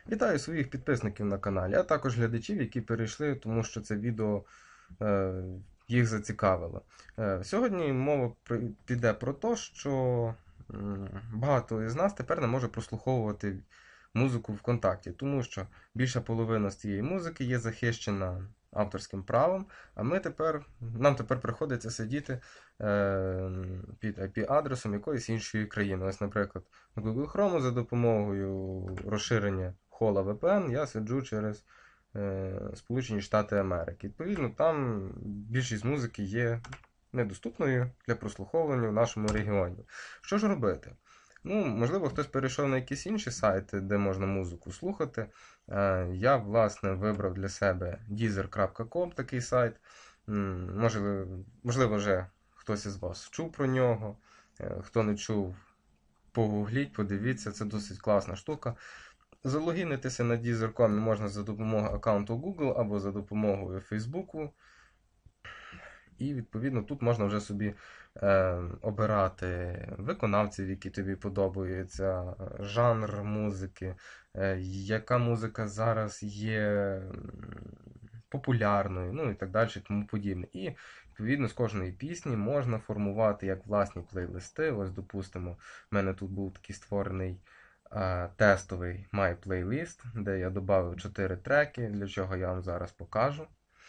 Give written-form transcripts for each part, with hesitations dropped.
Вітаю своїх підписників на каналі, а також глядачів, які перейшли, тому що це відео їх зацікавило. Сьогодні мова піде про те, що багато із нас тепер не може прослуховувати музику ВКонтакті, тому що більша половина з цієї музики є захищена авторським правом, а нам тепер приходиться сидіти під IP-адресом якоїсь іншої країни. Ось, наприклад, в Google Chrome за допомогою розширення Hola VPN я сиджу через Сполучені Штати Америки. Відповідно, там більшість музики є недоступною для прослуховування в нашому регіоні. Що ж робити? Ну, можливо, хтось перейшов на якісь інші сайти, де можна музику слухати. Я, власне, вибрав для себе deezer.com, такий сайт. Можливо, вже хтось із вас чув про нього. Хто не чув, погугліть, подивіться, це досить класна штука. Залогінитися на Deezer.com можна за допомогою аккаунту Google або за допомогою Facebook. І, відповідно, тут можна вже собі обирати виконавців, які тобі подобаються, жанр музики, яка музика зараз є популярною, ну і так далі, тому подібне. І, відповідно, з кожної пісні можна формувати як власні плейлисти. Ось, допустимо, в мене тут був такий створений тестовий My Playlist, де я додав 4 треки, для чого я вам зараз покажу.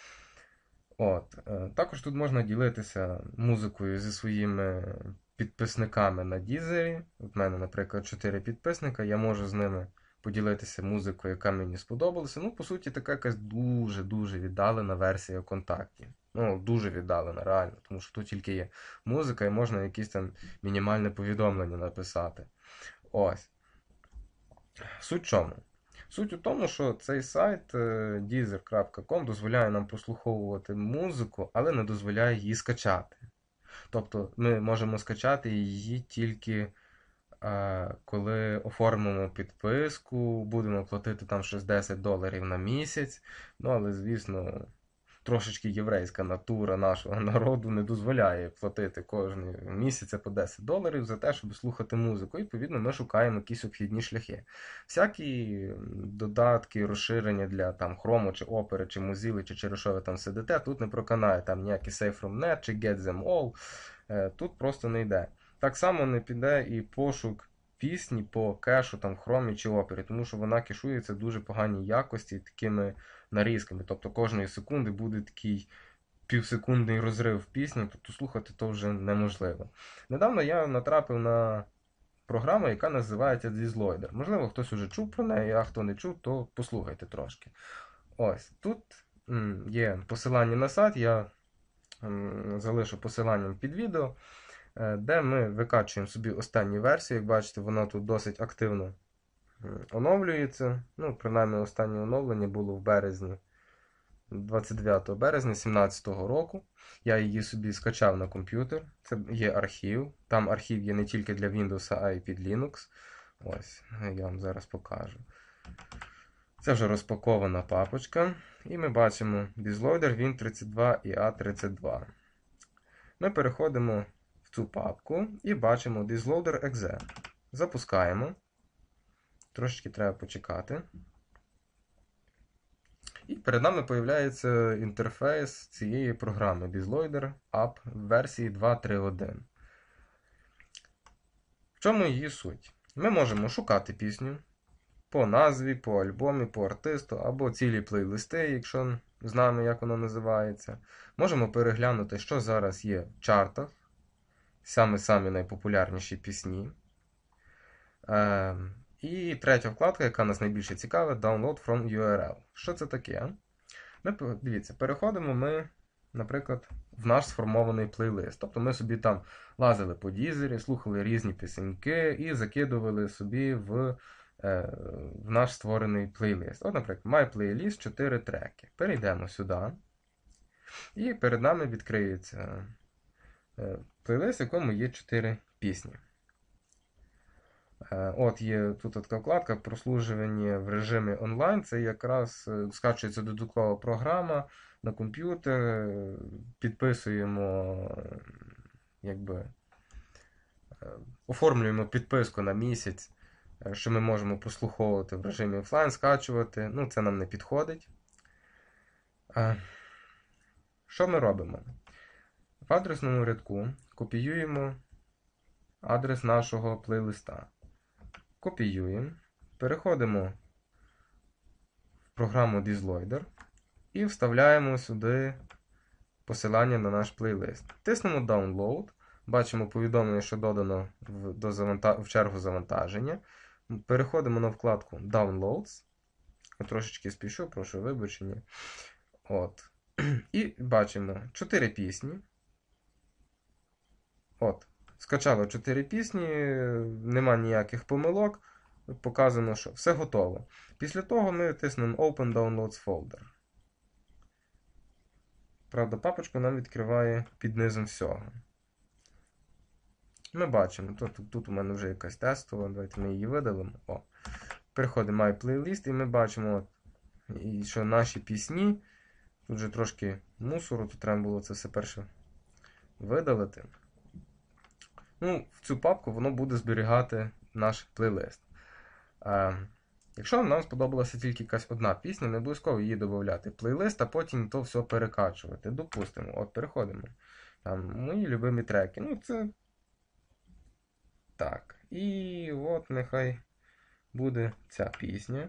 Також тут можна ділитися музикою зі своїми підписниками на Дізері. От в мене, наприклад, 4 підписника, я можу з ними поділитися музикою, яка мені сподобалася. Ну, по суті, така якась дуже-дуже віддалена версія ВКонтакті. Ну, дуже віддалена, реально, тому що тут тільки є музика і можна якісь там мінімальне повідомлення написати. Ось. Суть в чому? Суть у тому, що цей сайт deezer.com дозволяє нам прослуховувати музику, але не дозволяє її скачати. Тобто ми можемо скачати її тільки коли оформимо підписку, будемо платити там щось $10 на місяць. Ну, але, звісно, трошечки єврейська натура нашого народу не дозволяє платити кожен місяць по $10 за те, щоб слухати музику. І, відповідно, ми шукаємо якісь обхідні шляхи. Всякі додатки, розширення для там Chrome, чи Opera, чи Mozilla, чи через що ви там сидите, тут не проканає там ніякі Save from Net, чи Get Them All. Тут просто не йде. Так само не піде і пошук пісні по кешу там в Chrome чи Opera, тому що вона кешується в дуже поганій якості такими нарізками. Тобто кожної секунди буде такий півсекундний розрив в пісні, тобто слухати то вже неможливо. Недавно я натрапив на програму, яка називається Dizloader. Можливо, хтось уже чув про неї, а хто не чув, то послухайте трошки. Ось, тут є посилання на сайт, я залишу посиланням під відео, де ми викачуємо собі останні версії. Як бачите, вона тут досить активно оновлюється. Ну, принаймні, останнє оновлення було в березні, 29 березня 2017 року. Я її собі скачав на комп'ютер. Це є архів. Там архів є не тільки для Windows, а й під Linux. Ось, я вам зараз покажу. Це вже розпакована папочка. І ми бачимо BizLoader Win32 і A32. Ми переходимо в цю папку і бачимо BizLoader.exe. Запускаємо. Трошечки треба почекати. І перед нами з'являється інтерфейс цієї програми BizLoader App в версії 2.3.1. В чому її суть? Ми можемо шукати пісню по назві, по альбомі, по артисту, або цілі плейлисти, якщо знаємо, як воно називається. Можемо переглянути, що зараз є в чартах, самі найпопулярніші пісні. І третя вкладка, яка нас найбільше цікавить, Download from URL. Що це таке? Дивіться, переходимо ми, наприклад, в наш сформований плейлист. Тобто ми собі там лазили по дізері, слухали різні пісеньки і закидували собі в наш створений плейлист. От, наприклад, My Playlist 4 треки. Перейдемо сюди. І перед нами відкриється плейлист, в якому є 4 пісні. От є тут така вкладка прослужування в режимі онлайн. Це якраз скачується додаткова програма на комп'ютер, підписуємо, оформлюємо підписку на місяць що ми можемо прослуховувати в режимі офлайн, скачувати. Ну, це нам не підходить. Що ми робимо? В адресному рядку копіюємо адрес нашого плейлиста. Копіюємо, переходимо в програму Dizloader і вставляємо сюди посилання на наш плейлист. Тиснемо Download, бачимо повідомлення, що додано в чергу завантаження. Переходимо на вкладку Downloads. Я трошечки спішу, прошу вибачення. От. І бачимо 4 пісні. От. Скачало 4 пісні, нема ніяких помилок. Показано, що все готово. Після того ми тиснемо Open Downloads Folder. Правда, папочку нам відкриває під низом всього. Ми бачимо, тут у мене вже якась тестова, давайте ми її видалимо. О. Переходимо My Playlist і ми бачимо, що наші пісні, тут вже трошки мусору, тут треба було це все перше видалити. Ну, в цю папку воно буде зберігати наш плейлист. Якщо нам сподобалася тільки якась одна пісня, не обов'язково її додати в плейлист, а потім то все перекачувати. Допустимо, от переходимо. Там мої любимі треки. Ну, це так. І от нехай буде ця пісня.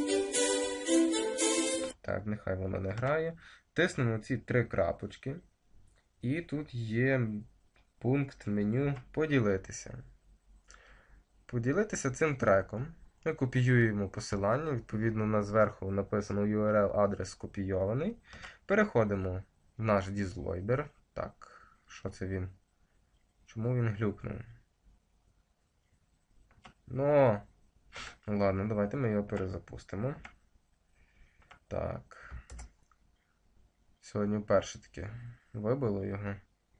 Так, нехай вона не грає. Тиснемо ці 3 крапочки. І тут є пункт меню «Поділитися». Поділитися цим треком. Ми копіюємо посилання, відповідно, у нас зверху написано URL-адрес скопійований. Переходимо в наш Dizloader. Так, що це він? Чому він глюкнув? Ну, ладно, давайте ми його перезапустимо. Так. Сьогодні вперше таке вибило його.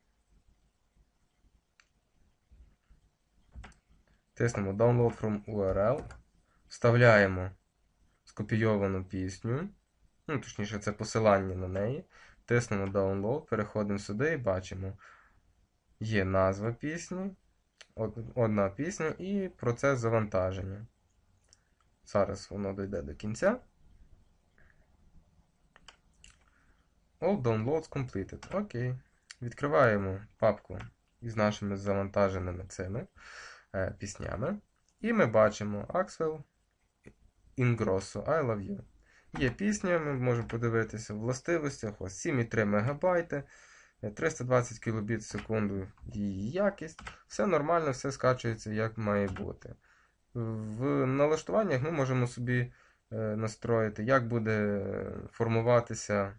Тиснемо Download from URL. Вставляємо скопійовану пісню. Ну, точніше, це посилання на неї. Тиснемо Download, переходимо сюди і бачимо. Є назва пісні, одна пісня і процес завантаження. Зараз воно дійде до кінця. All downloads completed. Окей. Відкриваємо папку із нашими завантаженими цими піснями. І ми бачимо Axwell Ingrosso I Love You. Є пісня, ми можемо подивитися в властивостях. Ось 7,3 МБ, 320 кбіт в секунду її якість. Все нормально, все скачується як має бути. В налаштуваннях ми можемо собі настроїти, як буде формуватися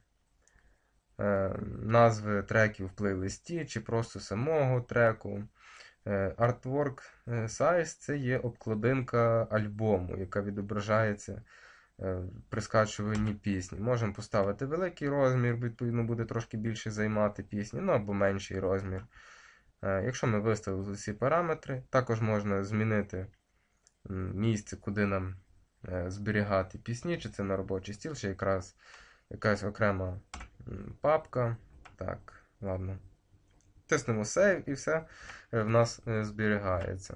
назви треків в плейлисті, чи просто самого треку. Artwork Size – це є обкладинка альбому, яка відображається при скачуванні пісні. Можемо поставити великий розмір, відповідно буде трошки більше займати пісні, ну або менший розмір. Якщо ми виставили всі параметри, також можна змінити місце, куди нам зберігати пісні, чи це на робочий стіл, чи якраз якась окрема папка. Так, ладно. Тиснемо Save і все в нас зберігається.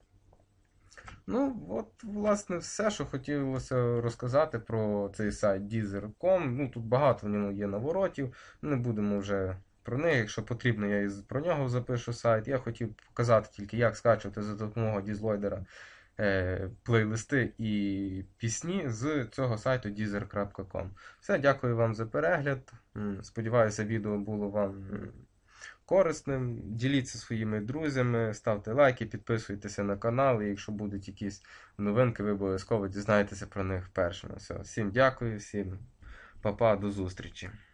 Ну, от, власне, все, що хотілося розказати про цей сайт Deezer.com. Ну, тут багато в ньому є наворотів. Не будемо вже про них. Якщо потрібно, я і про нього запишу сайт. Я хотів показати тільки, як скачувати за допомогою Dizloader плейлисти і пісні з цього сайту Deezer.com. Все, дякую вам за перегляд. Сподіваюся, відео було вам корисним. Діліться своїми друзями, ставте лайки, підписуйтеся на канал. І якщо будуть якісь новинки, ви обов'язково дізнаєтеся про них першими. Все. Всім дякую, всім па-па, до зустрічі.